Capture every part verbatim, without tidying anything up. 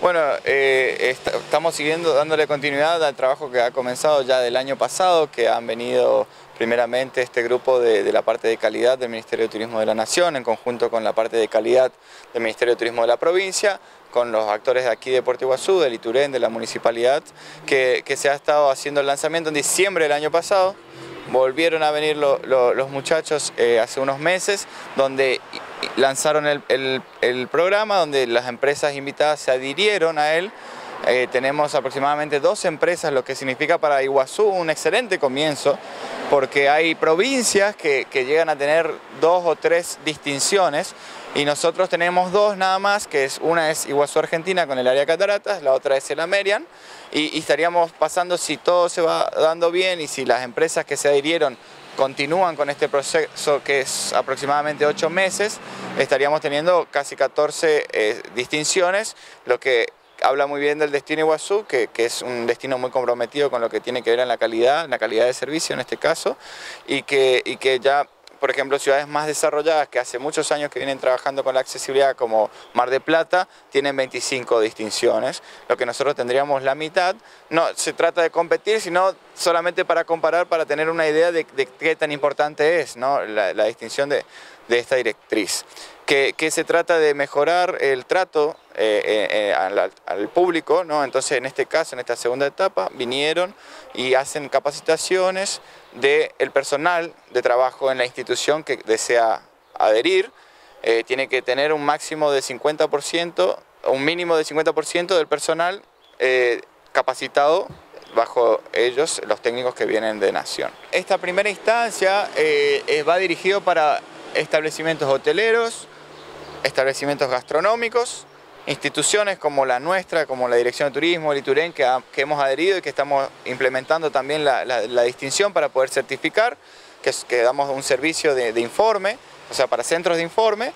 Bueno, eh, est estamos siguiendo, dándole continuidad al trabajo que ha comenzado ya del año pasado, que han venido primeramente este grupo de, de la parte de calidad del Ministerio de Turismo de la Nación, en conjunto con la parte de calidad del Ministerio de Turismo de la provincia, con los actores de aquí de Puerto Iguazú, del Iturén, de la municipalidad, que, que se ha estado haciendo el lanzamiento en diciembre del año pasado. Volvieron a venir lo, lo, los muchachos eh, hace unos meses, donde lanzaron el, el, el programa, donde las empresas invitadas se adhirieron a él. Eh, tenemos aproximadamente dos empresas, lo que significa para Iguazú un excelente comienzo, porque hay provincias que, que llegan a tener dos o tres distinciones, y nosotros tenemos dos nada más, que es una es Iguazú Argentina con el área de cataratas, la otra es el Amerian, y, y estaríamos pasando, si todo se va dando bien y si las empresas que se adhirieron continúan con este proceso, que es aproximadamente ocho meses, estaríamos teniendo casi catorce eh, distinciones, lo que habla muy bien del destino Iguazú, que, que es un destino muy comprometido con lo que tiene que ver en la calidad, en la calidad de servicio en este caso, y que, y que ya, por ejemplo, ciudades más desarrolladas que hace muchos años que vienen trabajando con la accesibilidad, como Mar del Plata, tienen veinticinco distinciones, lo que nosotros tendríamos la mitad. No se trata de competir, sino solamente para comparar, para tener una idea de, de qué tan importante es, ¿no? la, la distinción de, de esta directriz. Que, que se trata de mejorar el trato eh, eh, al, al público, ¿no? Entonces, en este caso, en esta segunda etapa, vinieron y hacen capacitaciones del personal de trabajo en la institución que desea adherir. Eh, tiene que tener un máximo de cincuenta por ciento, un mínimo de cincuenta por ciento del personal eh, capacitado bajo ellos, los técnicos que vienen de Nación. Esta primera instancia eh, va dirigido para establecimientos hoteleros, establecimientos gastronómicos, instituciones como la nuestra, como la Dirección de Turismo, el Iturén, que, ha, que hemos adherido y que estamos implementando también la, la, la distinción para poder certificar, que, que damos un servicio de, de informe, o sea, para centros de informe,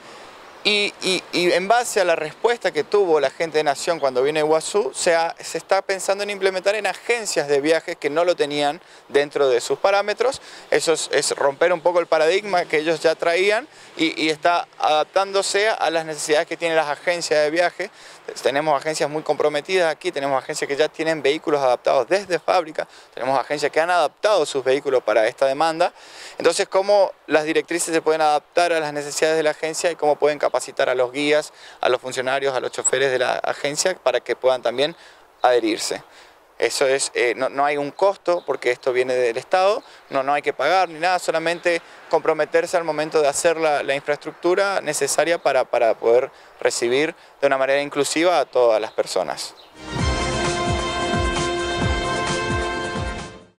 y, y, y en base a la respuesta que tuvo la gente de Nación cuando vino a Iguazú, se, ha, se está pensando en implementar en agencias de viajes que no lo tenían dentro de sus parámetros. Eso es, es romper un poco el paradigma que ellos ya traían y, y está adaptándose a las necesidades que tienen las agencias de viaje. Tenemos agencias muy comprometidas aquí, tenemos agencias que ya tienen vehículos adaptados desde fábrica, tenemos agencias que han adaptado sus vehículos para esta demanda. Entonces, cómo las directrices se pueden adaptar a las necesidades de la agencia y cómo pueden capacitar a los guías, a los funcionarios, a los choferes de la agencia para que puedan también adherirse. Eso es, eh, no, no hay un costo porque esto viene del Estado, no, no hay que pagar ni nada, solamente comprometerse al momento de hacer la, la infraestructura necesaria para, para poder recibir de una manera inclusiva a todas las personas.